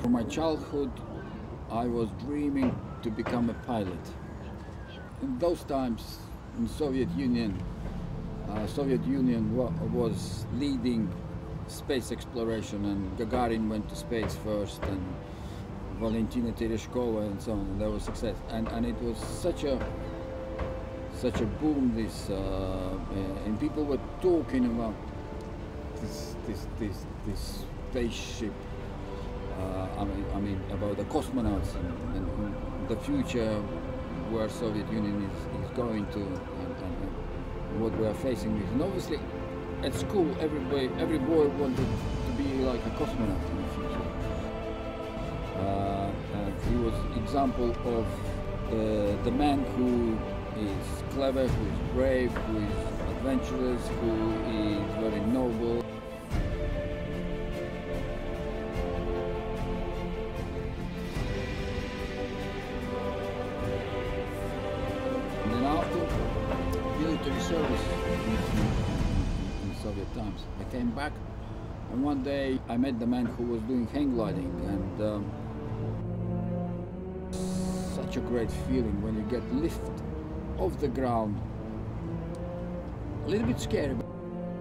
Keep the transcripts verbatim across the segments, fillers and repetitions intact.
From my childhood, I was dreaming to become a pilot. In those times, in Soviet Union, uh, Soviet Union wa was leading space exploration, and Gagarin went to space first, and Valentina Tereshkova, and so on. And there was success, and and it was such a such a boom. This uh, uh, and people were talking about this this this this spaceship. Uh, I mean, I mean about the cosmonauts and, and the future where Soviet Union is, is going to, and, and, and what we are facing with. And obviously, at school, every boy, every boy wanted to be like a cosmonaut in the future. Uh, and he was example of the, the man who is clever, who is brave, who is adventurous, who is very noble. And then after military service in, in, in Soviet times, I came back, and one day I met the man who was doing hang gliding, and um, such a great feeling when you get lifted off the ground. A little bit scary, but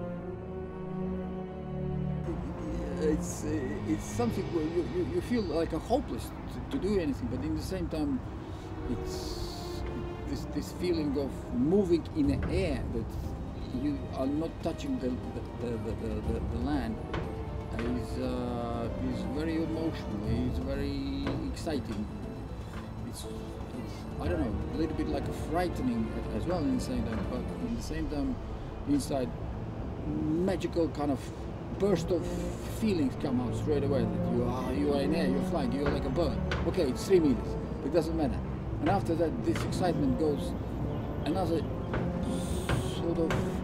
it's uh, it's something where you, you, you feel like a hopeless to, to do anything, but in the same time, it's this this feeling of moving in the air, that you are not touching the the, the, the, the, the land. Is uh, is very emotional. It's very exciting. It's, it's I don't know, a little bit like a frightening as well in the same time, but in the same time, inside, magical kind of burst of feelings come out straight away. That you are you are in air, you're flying, you're like a bird. Okay, it's three meters. It doesn't matter. And after that, this excitement goes another sort of